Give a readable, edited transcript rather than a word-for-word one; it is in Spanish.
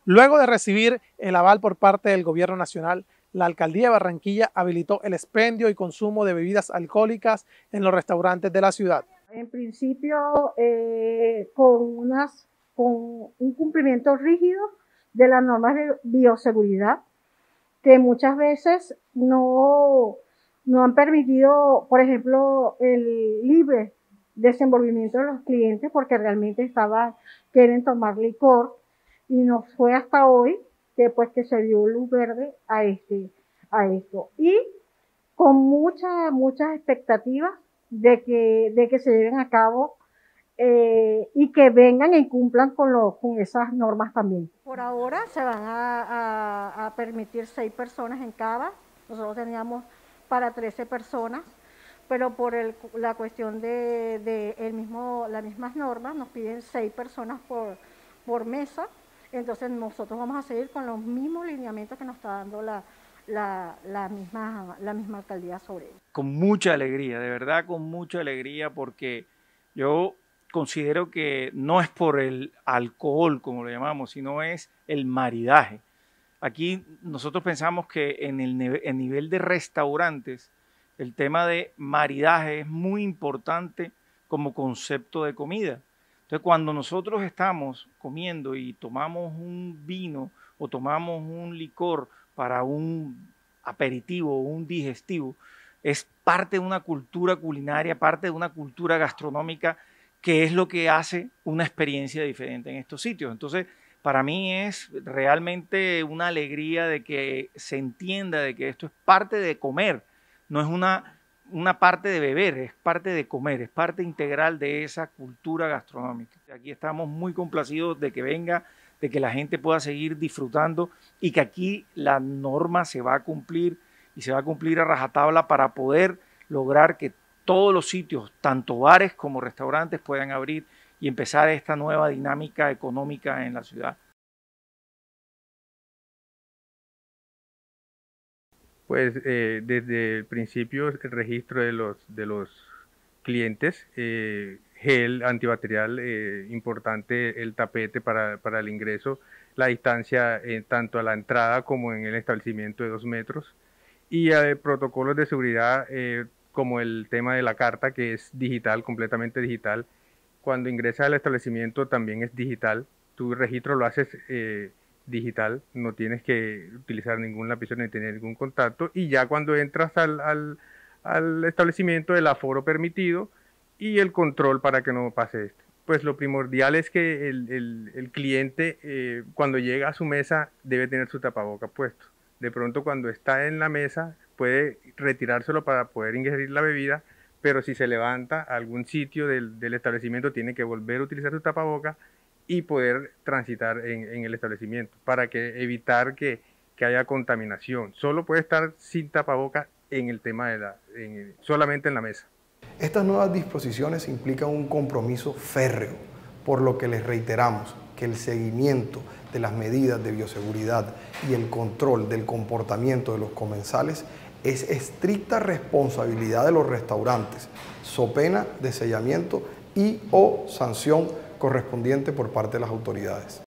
Luego de recibir el aval por parte del Gobierno Nacional, la Alcaldía de Barranquilla habilitó el expendio y consumo de bebidas alcohólicas en los restaurantes de la ciudad. En principio, con un cumplimiento rígido de las normas de bioseguridad, que muchas veces no han permitido, por ejemplo, el libre desenvolvimiento de los clientes, porque realmente quieren tomar licor, y no fue hasta hoy que se dio luz verde a esto. Y con muchas expectativas de que se lleven a cabo y que vengan y cumplan con esas normas también. Por ahora se van a permitir 6 personas en cava. Nosotros teníamos para 13 personas, pero por la cuestión las mismas normas nos piden 6 personas por mesa. Entonces nosotros vamos a seguir con los mismos lineamientos que nos está dando la misma alcaldía sobre ello. Con mucha alegría, de verdad con mucha alegría, porque yo considero que no es por el alcohol, como lo llamamos, sino es el maridaje. Aquí nosotros pensamos que en el nivel de restaurantes, el tema de maridaje es muy importante como concepto de comida. Entonces, cuando nosotros estamos comiendo y tomamos un vino o tomamos un licor para un aperitivo o un digestivo, es parte de una cultura culinaria, parte de una cultura gastronómica, que es lo que hace una experiencia diferente en estos sitios. Entonces, para mí es realmente una alegría de que se entienda de que esto es parte de comer, no es una parte de beber, es parte de comer, es parte integral de esa cultura gastronómica. Aquí estamos muy complacidos de que venga, de que la gente pueda seguir disfrutando y que aquí la norma se va a cumplir y se va a cumplir a rajatabla para poder lograr que todos los sitios, tanto bares como restaurantes, puedan abrir y empezar esta nueva dinámica económica en la ciudad. Pues desde el principio el registro de los clientes, gel antibacterial, importante el tapete para el ingreso, la distancia tanto a la entrada como en el establecimiento de 2 metros, y protocolos de seguridad como el tema de la carta, que es digital, completamente digital. Cuando ingresas al establecimiento también es digital, tu registro lo haces digital, no tienes que utilizar ningún lapicero ni tener ningún contacto, y ya cuando entras al establecimiento, el aforo permitido y el control para que no pase esto. Pues lo primordial es que el cliente cuando llega a su mesa debe tener su tapaboca puesto. De pronto cuando está en la mesa puede retirárselo para poder ingerir la bebida, pero si se levanta a algún sitio del establecimiento tiene que volver a utilizar su tapaboca y poder transitar en el establecimiento para evitar que haya contaminación. Solo puede estar sin tapaboca en el tema solamente en la mesa. Estas nuevas disposiciones implican un compromiso férreo, por lo que les reiteramos que el seguimiento de las medidas de bioseguridad y el control del comportamiento de los comensales es estricta responsabilidad de los restaurantes, so pena de sellamiento y o sanción correspondiente por parte de las autoridades.